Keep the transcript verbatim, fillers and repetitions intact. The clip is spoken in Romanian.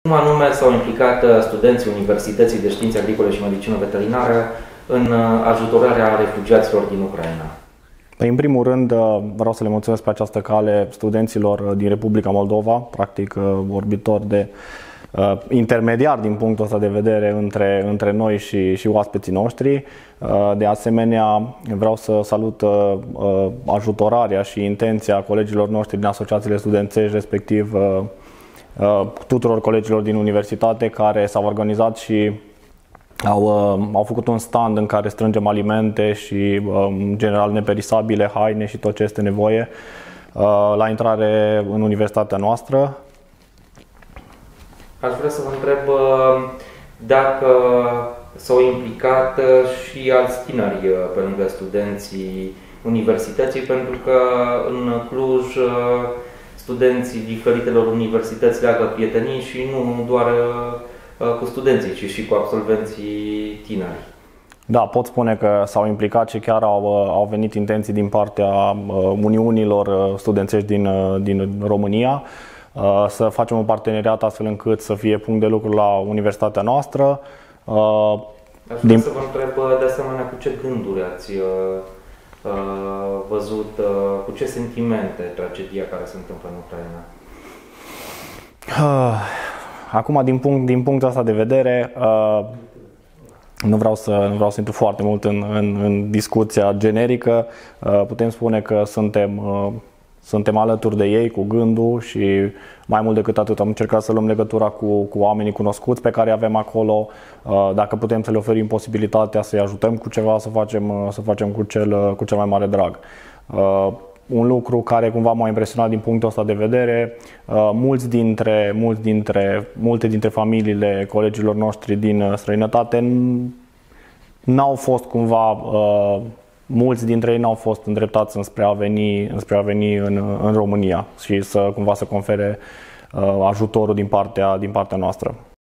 Cum anume s-au implicat studenții Universității de Științe Agricole și Medicină Veterinară în ajutorarea refugiaților din Ucraina? În primul rând, vreau să le mulțumesc pe această cale studenților din Republica Moldova, practic vorbitori de uh, intermediar din punctul ăsta de vedere între, între noi și, și oaspeții noștri. Uh, de asemenea, vreau să salut uh, ajutorarea și intenția colegilor noștri din asociațiile studențești, respectiv uh, uh, tuturor colegilor din universitate care s-au organizat și Au, au făcut un stand în care strângem alimente și, în general, neperisabile, haine și tot ce este nevoie la intrare în universitatea noastră. Aș vrea să vă întreb dacă s-au implicat și alți tineri pe lângă studenții universității, pentru că în Cluj studenții diferitelor universități leagă prietenii și nu doar cu studenții, ci și cu absolvenții tineri. Da, pot spune că s-au implicat și chiar au, au venit intenții din partea Uniunilor studențești din, din România să facem un parteneriat astfel încât să fie punct de lucru la universitatea noastră. Aș vrea din... să vă întreb de asemenea cu ce gânduri ați văzut, cu ce sentimente tragedia care se întâmplă în Ucraina? Acum, din, punct, din punctul ăsta de vedere, uh, nu, vreau să, nu vreau să intru foarte mult în, în, în discuția generică. Uh, putem spune că suntem, uh, suntem alături de ei cu gândul și mai mult decât atât am încercat să luăm legătura cu, cu oamenii cunoscuți pe care avem acolo. Uh, dacă putem să le oferim posibilitatea să-i ajutăm cu ceva, să facem, să facem cu, cel, cu cel mai mare drag. Uh, Un lucru care cumva m-a impresionat din punctul ăsta de vedere, mulți dintre, mulți dintre, multe dintre familiile colegilor noștri din străinătate n-au fost cumva, mulți dintre ei n-au fost îndreptați înspre a veni, înspre a veni în, în România și să cumva să confere ajutorul din partea, din partea noastră.